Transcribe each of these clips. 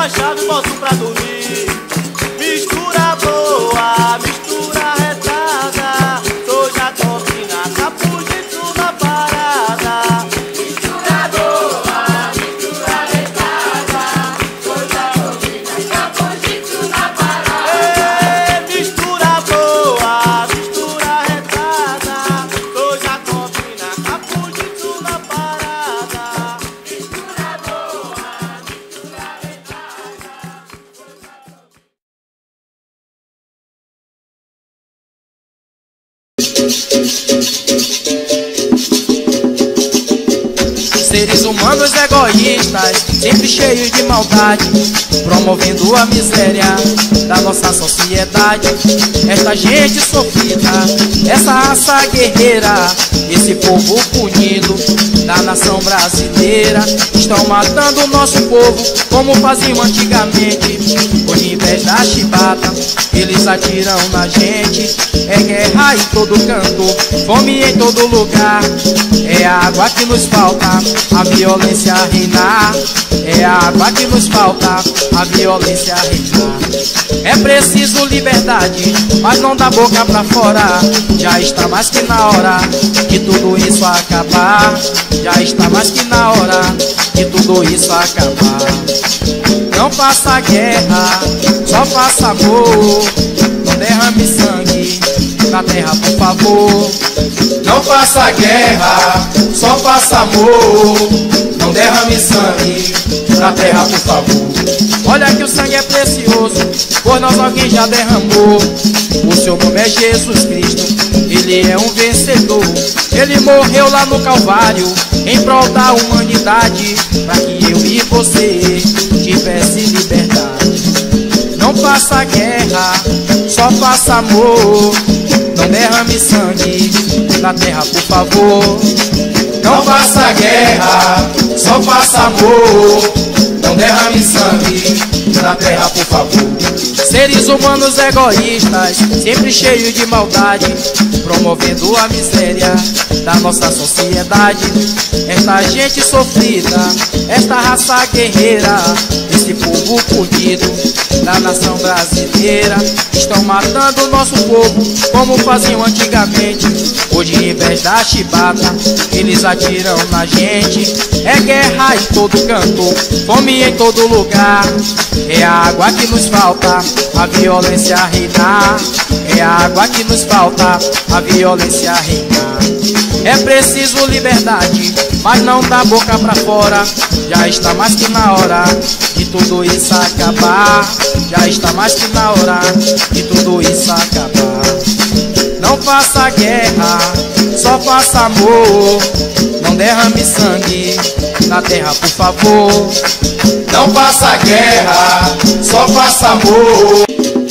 chave, boto pra dormir. Mistura boa, mistura retada. Tô já combina, capuzito na parada. Mistura boa, mistura retada. Tô já combina, capuzito na parada. Ei, mistura boa, mistura retada. Tô já combina, capuzito na parada. Mistura boa, mistura retada. Seres humanos egoístas, sempre cheios de maldade, promovendo a miséria da nossa sociedade. Esta gente sofrida, essa raça guerreira, esse povo punido da nação brasileira, estão matando o nosso povo como faziam antigamente. Hoje, em vez da chibata, eles atiram na gente. É guerra em todo canto, fome em todo lugar. É a água que nos falta, a violência reinar. É a água que nos falta, a violência reinar. É preciso liberdade, mas não dá boca pra fora. Já está mais que na hora de tudo isso acabar. Já está mais que na hora de tudo isso acabar. Não faça guerra, só faça amor. Não derrame sangue na terra, por favor. Não faça guerra, só faça amor. Não derrame sangue na terra, por favor. Olha que o sangue é precioso, por nós alguém já derramou. O seu nome é Jesus Cristo, ele é um vencedor. Ele morreu lá no Calvário, em prol da humanidade, para que eu e você tivesse liberdade. Não faça guerra, só faça amor. Não derrame sangue na terra, por favor. Não faça guerra, só faça amor. Não derrame sangue na terra, por favor. Seres humanos egoístas, sempre cheios de maldade, promovendo a miséria da nossa sociedade. Esta gente sofrida, esta raça guerreira, esse povo punido da nação brasileira, estão matando o nosso povo como faziam antigamente. Hoje, em vez da chibata, eles atiram na gente. É guerra em todo canto, fome em todo lugar. É a água que nos falta, a violência reinar. É a água que nos falta, a violência reinar. É preciso liberdade, mas não dá boca pra fora. Já está mais que na hora de tudo isso acabar. Já está mais que na hora de tudo isso acabar. Não faça guerra, só faça amor. Não derrame sangue na terra, por favor. Não faça guerra, só faça amor.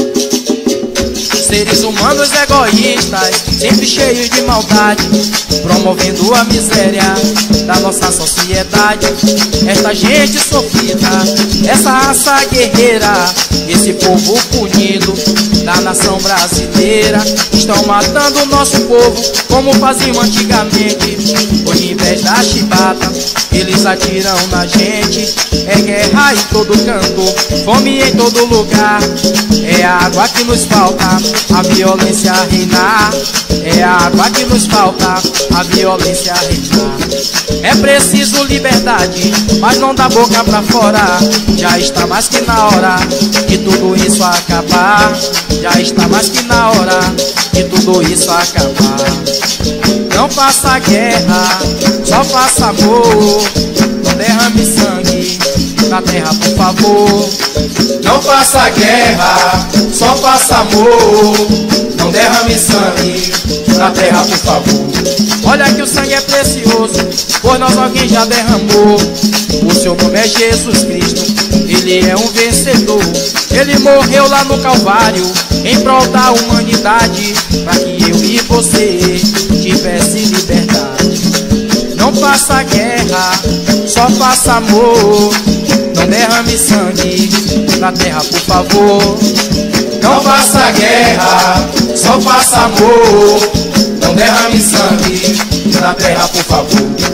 Seres humanos egoístas, sempre cheios de maldade, promovendo a miséria da nossa sociedade. Esta gente sofrida, essa raça guerreira, esse povo punido da nação brasileira, estão matando o nosso povo como faziam antigamente. Hoje, em vez da chibata, eles atiram na gente. É guerra em todo canto, fome em todo lugar. É a água que nos falta, a violência reinar. É a água que nos falta, a violência reinar. É preciso liberdade, mas não dá boca pra fora. Já está mais que na hora de tudo isso acabar. Já está mais que na hora de tudo isso acabar. Não faça guerra, só faça amor. Não derrame sangue na terra, por favor. Não faça guerra, só faça amor. Não derrame sangue na terra, por favor. Olha que o sangue é precioso, por nós alguém já derramou. O seu nome é Jesus Cristo, ele é um vencedor. Ele morreu lá no Calvário, em prol da humanidade, para que eu e você tivesse liberdade. Não faça guerra, só faça amor. Não derrame sangue na terra, por favor. Não faça guerra, só faça amor. Não derrame sangue na terra, por favor.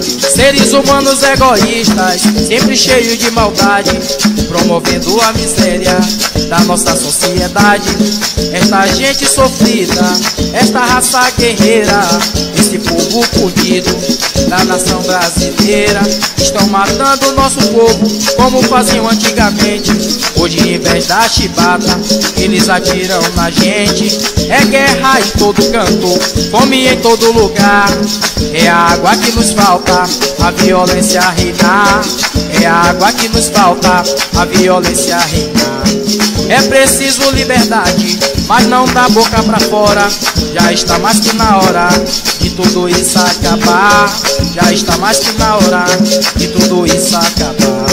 Seres humanos egoístas, sempre cheios de maldade, promovendo a miséria da nossa sociedade. Esta gente sofrida, esta raça guerreira, esse povo punido da nação brasileira, estão matando o nosso povo como faziam antigamente. Hoje, em vez da chibata, eles atiram na gente. É guerra em todo canto, fome em todo lugar. É a água que nos falta, a violência reinar. É a água que nos falta, a violência reinar. É preciso liberdade, mas não da boca pra fora. Já está mais que na hora de tudo isso acabar. Já está mais que na hora de tudo isso acabar.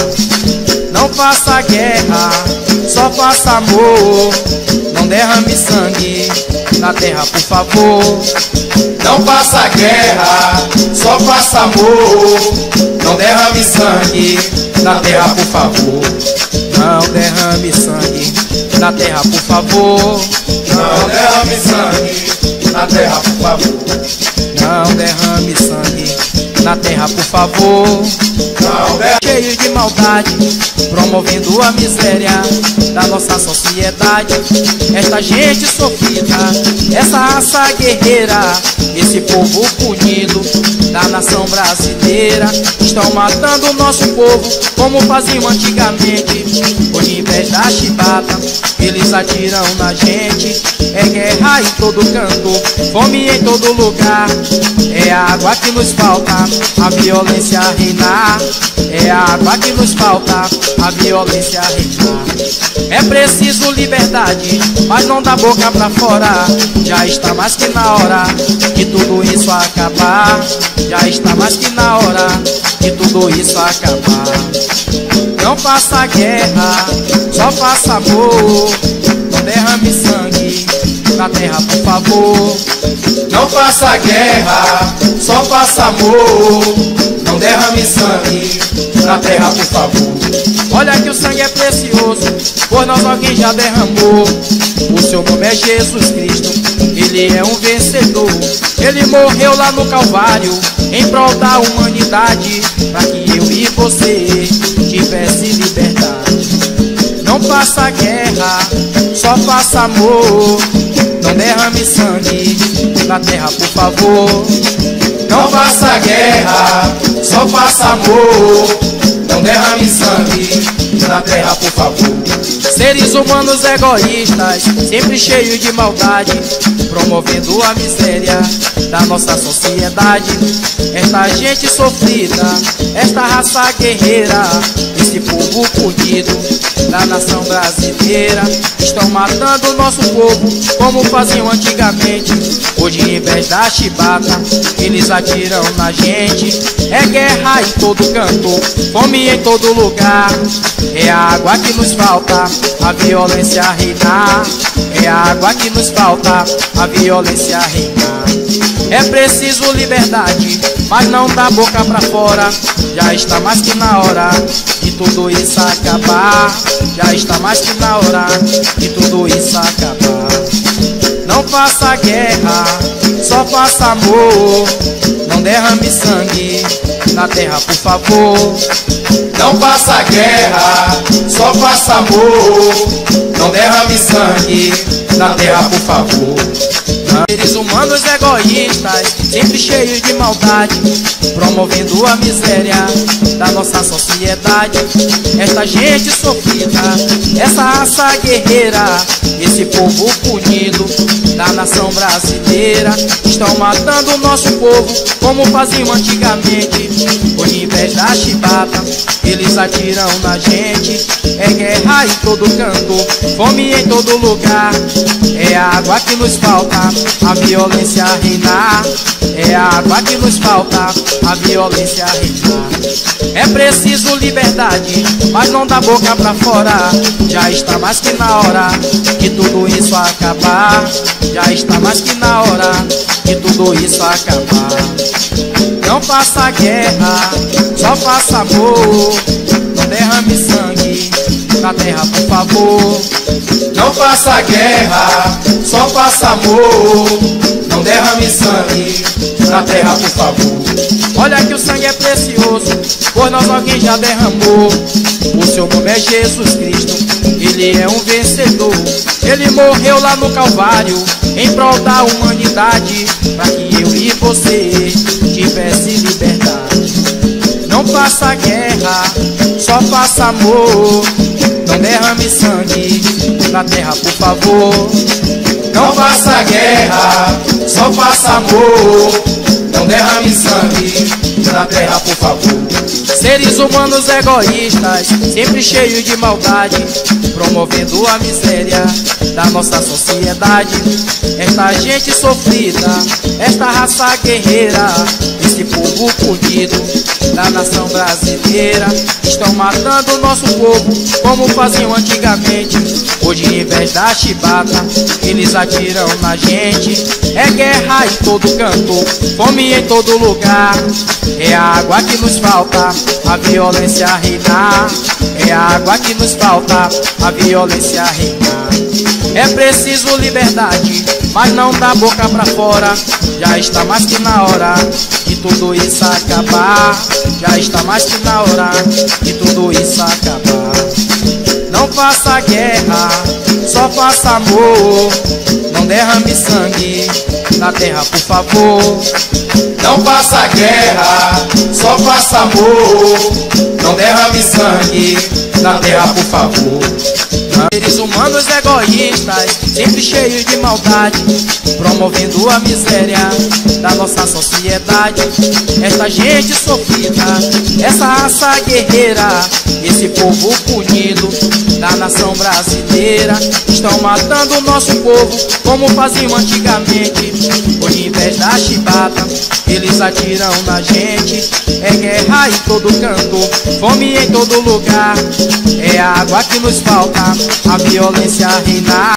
Não faça guerra, só faça amor. Não derrame sangue na terra, por favor. Não faça guerra, só faça amor. Não derrame sangue na terra, por favor. Não derrame sangue na terra, por favor. Não derrame sangue na terra, por favor. Não derrame sangue na terra, por favor. Não derrame. Cheio de maldade, promovendo a miséria da nossa sociedade. Esta gente sofrida, essa raça guerreira, esse povo punido da nação brasileira, estão matando o nosso povo como faziam antigamente. Hoje, em vez da chibata, eles atiram na gente. É guerra em todo canto, fome em todo lugar. É a água que nos falta, a violência reinar. É a água que nos falta, a violência reinar. É preciso liberdade, mas não da boca pra fora. Já está mais que na hora de tudo isso acabar. Já está mais que na hora de tudo isso acabar. Não faça guerra, só faça amor. Não derrame sangue na terra, por favor. Não faça guerra, só faça amor. Não derrame sangue na terra, por favor. Olha que o sangue é precioso, por nós alguém já derramou. O seu nome é Jesus Cristo, ele é um vencedor. Ele morreu lá no Calvário em prol da humanidade, para que eu e você tivesse liberdade. Não faça guerra, só faça amor. Não derrame sangue na terra, por favor. Não faça guerra, só faça amor. Não derrame sangue na terra, por favor. Seres humanos egoístas, sempre cheios de maldade, promovendo a miséria da nossa sociedade. Esta gente sofrida, esta raça guerreira, esse povo punido da nação brasileira, estão matando o nosso povo como faziam antigamente. Hoje, em vez da chibata, eles atiram na gente. É guerra em todo canto, fome em todo lugar. É a água que nos falta, a violência reinar. É a água que nos falta, a violência reinar. É preciso liberdade, mas não da boca pra fora. Já está mais que na hora de tudo isso acabar. Já está mais que na hora de tudo isso acabar. Não faça guerra, só faça amor. Não derrame sangue na terra, por favor. Não faça guerra, só faça amor. Não derrame sangue na terra, por favor. Seres humanos egoístas, sempre cheios de maldade, promovendo a miséria da nossa sociedade. Esta gente sofrida, essa raça guerreira, esse povo punido da nação brasileira, estão matando o nosso povo como faziam antigamente. Hoje, em vez da chibata, eles atiram na gente. É guerra em todo canto, fome em todo lugar. É a água que nos falta, a violência reinar. É a água que nos falta, a violência reinar. É preciso liberdade, mas não da boca pra fora. Já está mais que na hora de tudo isso acabar. Já está mais que na hora de tudo isso acabar. Não faça guerra, só faça amor. Não derrame sangue na terra, por favor. Não faça guerra, só faça amor. Não derrame sangue na terra, por favor. Olha que o sangue é precioso, poderoso, por nós alguém já derramou. O seu nome é Jesus Cristo, ele é um vencedor. Ele morreu lá no Calvário, em prol da humanidade, para que eu e você tivesse liberdade. Não faça guerra, só faça amor. Não derrame sangue na terra, por favor. Não faça guerra, só faça amor. Não derrame sangue na terra, por favor. Seres humanos egoístas, sempre cheios de maldade, promovendo a miséria da nossa sociedade. Esta gente sofrida, esta raça guerreira, esse povo punido da nação brasileira, estão matando o nosso povo como faziam antigamente. Hoje, em vez da chibata, eles atiram na gente. É guerra em todo canto, fome em todo lugar. É a água que nos falta, a violência reinar. É a água que nos falta, a violência reinar. É preciso liberdade, mas não da boca pra fora. Já está mais que na hora de tudo isso acabar. Já está mais que na hora de tudo isso acabar. Não faça guerra, só faça amor. Não derrame sangue na terra, por favor. Não faça guerra, só faça amor. Não derrame sangue na terra, por favor. Seres humanos egoístas, sempre cheios de maldade, promovendo a miséria da nossa sociedade. Esta gente sofrida, essa raça guerreira, esse povo punido da nação brasileira, estão matando o nosso povo como faziam antigamente. Hoje, em vez da chibata, eles atiram na gente. É guerra em todo canto, fome em todo lugar. É a água que nos falta, a violência reinar.